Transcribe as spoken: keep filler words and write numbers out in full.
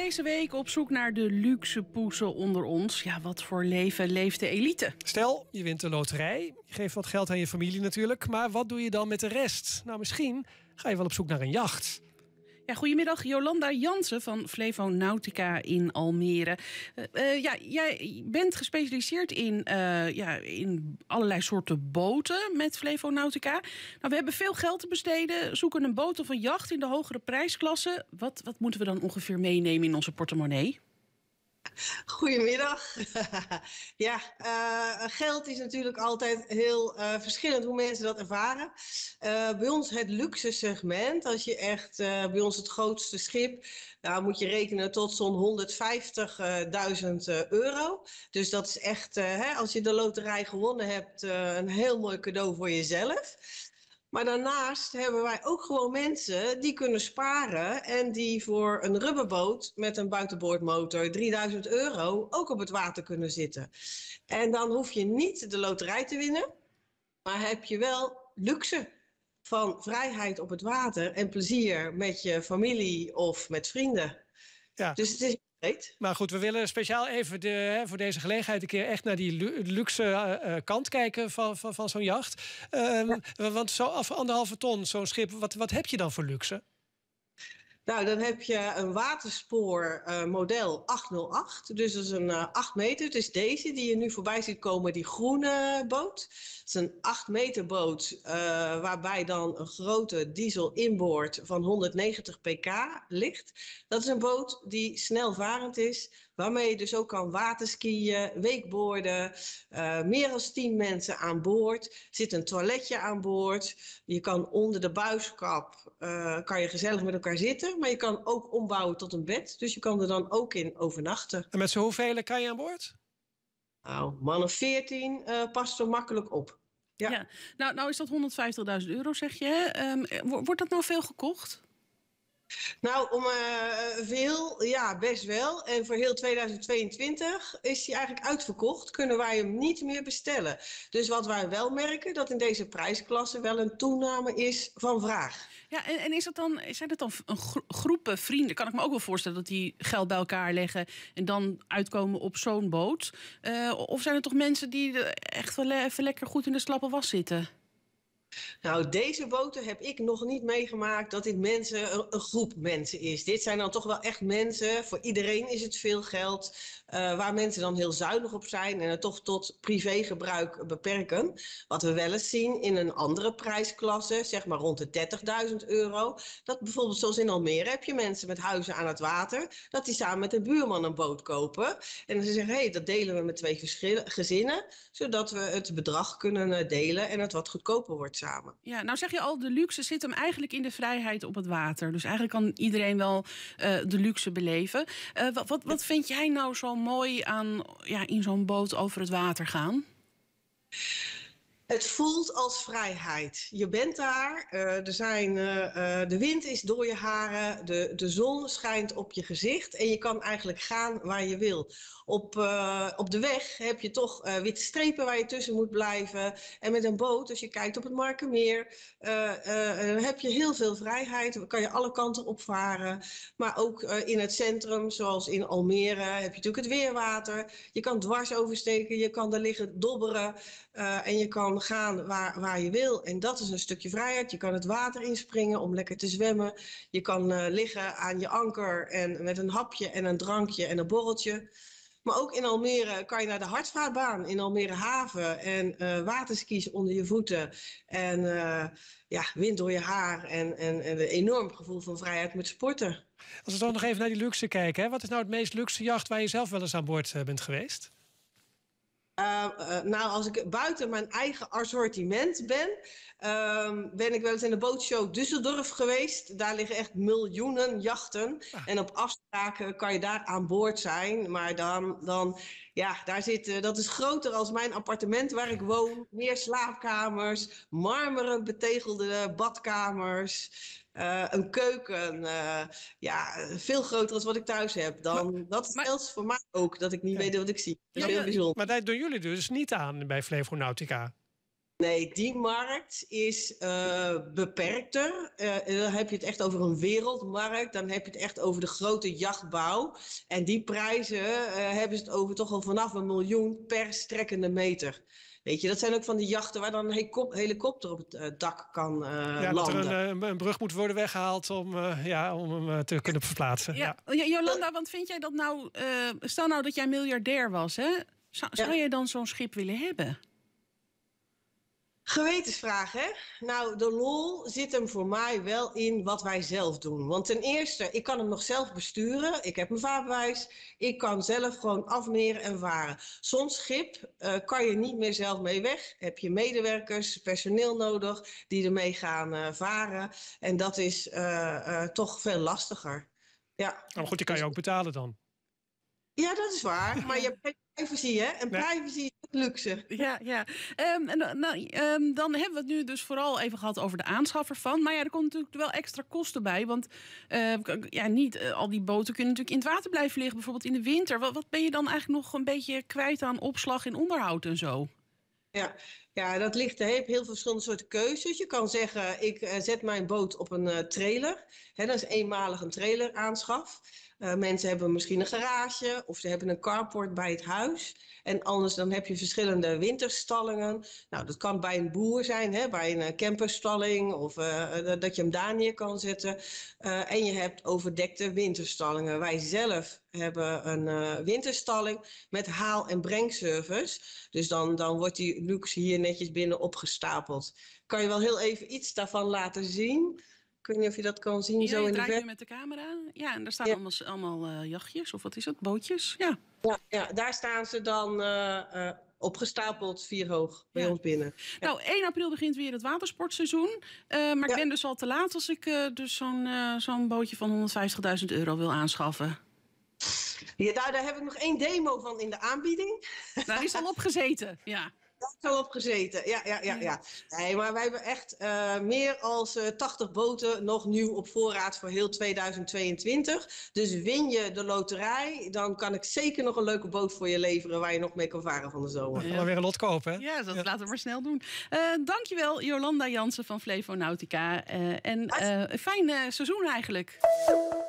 deze week op zoek naar de luxe poezen onder ons. Ja, wat voor leven leeft de elite? Stel, je wint de loterij. Je geeft wat geld aan je familie natuurlijk. Maar wat doe je dan met de rest? Nou, misschien ga je wel op zoek naar een jacht. Ja, goedemiddag, Jolanda Jansen van Flevo Nautica in Almere. Uh, uh, ja, jij bent gespecialiseerd in, uh, ja, in allerlei soorten boten met Flevo Nautica. Nou, we hebben veel geld te besteden, zoeken een boot of een jacht in de hogere prijsklasse. Wat, wat moeten we dan ongeveer meenemen in onze portemonnee? Goedemiddag. ja, uh, geld is natuurlijk altijd heel uh, verschillend hoe mensen dat ervaren. Uh, bij ons het luxe segment, als je echt uh, bij ons het grootste schip, nou moet je rekenen tot zo'n honderdvijftigduizend euro. Dus dat is echt, uh, hè, als je de loterij gewonnen hebt, uh, een heel mooi cadeau voor jezelf. Maar daarnaast hebben wij ook gewoon mensen die kunnen sparen en die voor een rubberboot met een buitenboordmotor drieduizend euro ook op het water kunnen zitten. En dan hoef je niet de loterij te winnen, maar heb je wel luxe van vrijheid op het water en plezier met je familie of met vrienden. Ja. Dus het is breed. Maar goed, we willen speciaal even de, hè, voor deze gelegenheid een keer echt naar die luxe uh, kant kijken van, van, van zo'n jacht. Um, ja. Want zo af anderhalve ton, zo'n schip, wat, wat heb je dan voor luxe? Nou, dan heb je een waterspoor uh, model achthonderdacht. Dus dat is een uh, acht meter. Het is deze die je nu voorbij ziet komen, die groene boot. Het is een acht meter boot uh, waarbij dan een grote diesel inboord van honderdnegentig pk ligt. Dat is een boot die snelvarend is, waarmee je dus ook kan waterskiën, wakeboarden. Uh, meer dan tien mensen aan boord. Er zit een toiletje aan boord. Je kan onder de buiskap uh, kan je gezellig met elkaar zitten. Maar je kan ook ombouwen tot een bed. Dus je kan er dan ook in overnachten. En met z'n hoeveel kan je aan boord? Nou, man of veertien uh, past er makkelijk op. Ja. Ja. Nou, nou is dat honderdvijftigduizend euro, zeg je. Um, wordt dat nou veel gekocht? Nou, om uh, veel, ja, best wel. En voor heel tweeduizend tweeëntwintig is hij eigenlijk uitverkocht. Kunnen wij hem niet meer bestellen. Dus wat wij wel merken, dat in deze prijsklasse wel een toename is van vraag. Ja, en, en is dat dan, zijn het dan een gro- groepen vrienden? Kan ik me ook wel voorstellen dat die geld bij elkaar leggen en dan uitkomen op zo'n boot? Uh, of zijn het toch mensen die echt wel even lekker goed in de slappe was zitten? Nou, deze boten heb ik nog niet meegemaakt dat dit mensen, een, een groep mensen is. Dit zijn dan toch wel echt mensen, voor iedereen is het veel geld, uh, waar mensen dan heel zuinig op zijn en het toch tot privégebruik beperken. Wat we wel eens zien in een andere prijsklasse, zeg maar rond de dertigduizend euro, dat bijvoorbeeld zoals in Almere heb je mensen met huizen aan het water, dat die samen met een buurman een boot kopen. En ze zeggen, hé, hey, dat delen we met twee gezinnen, zodat we het bedrag kunnen delen en het wat goedkoper wordt samen. Ja, nou zeg je al, de luxe zit hem eigenlijk in de vrijheid op het water. Dus eigenlijk kan iedereen wel uh, de luxe beleven. Uh, wat, wat, wat vind jij nou zo mooi aan ja, in zo'n boot over het water gaan? Het voelt als vrijheid. Je bent daar, uh, er zijn, uh, uh, de wind is door je haren, de, de zon schijnt op je gezicht en je kan eigenlijk gaan waar je wil. Op, uh, op de weg heb je toch uh, witte strepen waar je tussen moet blijven. En met een boot, als je kijkt op het Markermeer, uh, uh, heb je heel veel vrijheid. Dan kan je alle kanten opvaren. Maar ook uh, in het centrum, zoals in Almere, heb je natuurlijk het weerwater. Je kan dwars oversteken, je kan er liggen dobberen uh, en je kan gaan waar, waar je wil. En dat is een stukje vrijheid. Je kan het water inspringen om lekker te zwemmen. Je kan uh, liggen aan je anker en met een hapje en een drankje en een borreltje. Maar ook in Almere kan je naar de Hartvaartbaan in Almere Haven en uh, waterskis onder je voeten en uh, ja, wind door je haar en, en, en een enorm gevoel van vrijheid met sporten. Als we dan nog even naar die luxe kijken, hè? Wat is nou het meest luxe jacht waar je zelf wel eens aan boord uh, bent geweest? Uh, uh, nou, als ik buiten mijn eigen assortiment ben, uh, ben ik wel eens in de bootshow Düsseldorf geweest. Daar liggen echt miljoenen jachten. Ah. En op afspraken kan je daar aan boord zijn. Maar dan, dan ja, daar zit, uh, dat is groter als mijn appartement waar ik woon. Meer slaapkamers, marmeren betegelde badkamers. Uh, een keuken, uh, ja, veel groter dan wat ik thuis heb. Dan, maar, dat geldt voor mij ook, dat ik niet ja. weet wat ik zie. Dat is ja, heel bijzonder. Maar dat doen jullie dus niet aan bij Flevo Nautica? Nee, die markt is uh, beperkter. Uh, dan heb je het echt over een wereldmarkt. Dan heb je het echt over de grote jachtbouw. En die prijzen uh, hebben ze het over toch al vanaf een miljoen per strekkende meter. Weet je, dat zijn ook van die jachten waar dan een helikopter op het uh, dak kan uh, ja, landen. Dat er een, een brug moet worden weggehaald om, uh, ja, om hem uh, te kunnen verplaatsen. Ja. Ja. Jolanda, want vind jij dat nou... Uh, stel nou dat jij miljardair was, hè? Zou, zou ja. je dan zo'n schip willen hebben? Gewetensvraag, hè? Nou, de lol zit hem voor mij wel in wat wij zelf doen. Want ten eerste, ik kan hem nog zelf besturen. Ik heb mijn vaarbewijs. Ik kan zelf gewoon afmeren en varen. Zo'n schip uh, kan je niet meer zelf mee weg. Heb je medewerkers, personeel nodig die ermee gaan uh, varen. En dat is uh, uh, toch veel lastiger. Ja. Maar goed, die kan je ook betalen dan. Ja, dat is waar. Maar je hebt geen privacy, hè? En nee. Privacy is luxe. Ja, ja. Um, en, nou, um, dan hebben we het nu dus vooral even gehad over de aanschaf ervan. Maar ja, er komt natuurlijk wel extra kosten bij. Want uh, ja, niet uh, al die boten kunnen natuurlijk in het water blijven liggen. Bijvoorbeeld in de winter. Wat, wat ben je dan eigenlijk nog een beetje kwijt aan opslag en onderhoud en zo? Ja, ja, dat ligt, er heel veel verschillende soorten keuzes. Je kan zeggen, ik uh, zet mijn boot op een uh, trailer. Hè, dat is eenmalig een trailer aanschaf. Uh, mensen hebben misschien een garage of ze hebben een carport bij het huis. En anders dan heb je verschillende winterstallingen. Nou, dat kan bij een boer zijn, hè, bij een camperstalling of uh, dat je hem daar neer kan zetten. Uh, en je hebt overdekte winterstallingen. Wij zelf hebben een uh, winterstalling met haal- en brengservice. Dus dan, dan wordt die luxe hier netjes binnen opgestapeld. Kan je wel heel even iets daarvan laten zien? Ik weet niet of je dat kan zien. Ja, zo je in draait de ver... nu met de camera. Ja, en daar staan ja. allemaal, allemaal uh, jachtjes, of wat is het? Bootjes? Ja. Ja, ja, daar staan ze dan uh, uh, opgestapeld vier hoog bij ja. ons binnen. Ja. Nou, één april begint weer het watersportseizoen. Uh, maar ja. ik ben dus al te laat als ik uh, dus zo'n uh, zo'n bootje van honderdvijftigduizend euro wil aanschaffen. Ja, daar, daar heb ik nog één demo van in de aanbieding. Daar is al op gezeten, ja. Daar is al op gezeten, ja, ja, ja, ja. Nee, maar wij hebben echt uh, meer dan uh, tachtig boten nog nieuw op voorraad voor heel tweeduizend tweeëntwintig. Dus win je de loterij, dan kan ik zeker nog een leuke boot voor je leveren waar je nog mee kan varen van de zomer. Ja. Dan weer een lot kopen, hè? Ja, dat ja. laten we maar snel doen. Uh, dankjewel, Jolanda Jansen van Flevonautica. Uh, en uh, een fijn uh, seizoen eigenlijk.